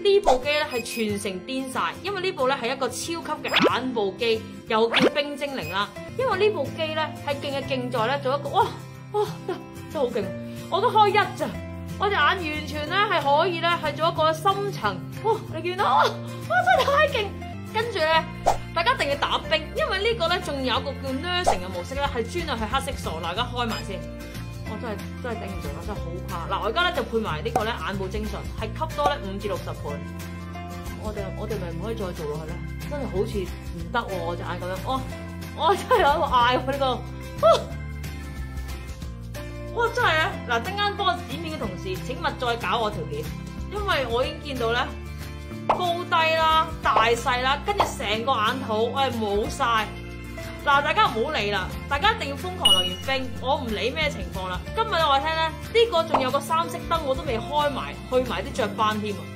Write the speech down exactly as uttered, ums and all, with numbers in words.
呢部機咧係全程癲晒，因為呢部咧係一個超級嘅眼部機，又叫冰精靈啦。因為呢部機咧係勁嘅勁在咧做一個哇哇真真好勁，我都開一咋，我隻眼完全咧係可以咧係做一個深層，哇你見到哇哇真係太勁！跟住咧大家一定要打冰，因為呢個咧仲有一個叫 nursing 嘅模式咧係專係去黑色素，大家開埋先。我真係真係頂唔住啦，真係好怕！嗱，我而家咧就配埋呢個咧眼部精純，係吸多咧五至六十倍。我哋我哋咪唔可以再做落去咧？真係好似唔得喎！我隻眼咁樣，我我真係喺度嗌喎呢個，哇真係啊！嗱，陣間幫我剪片嘅同事，請勿再搞我條片，因為我已經見到咧高低啦、大細啦，跟住成個眼肚我係冇晒。嗱，大家唔好理啦，大家一定要瘋狂留言冰，我唔理咩情況啦。今日我話聽咧，呢個仲有個三色燈，我都未開埋，去埋啲雀斑添啊！